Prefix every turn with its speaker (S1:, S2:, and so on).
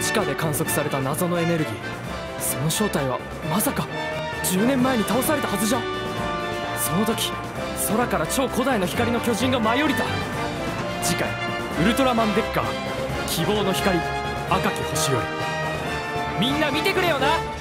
S1: 地下で観測された謎のエネルギー、その正体はまさか10年前に倒されたはずじゃ。その時空から超古代の光の巨人が舞い降りた。次回ウルトラマンデッカー希望の光赤き星より。みんな見てくれよな。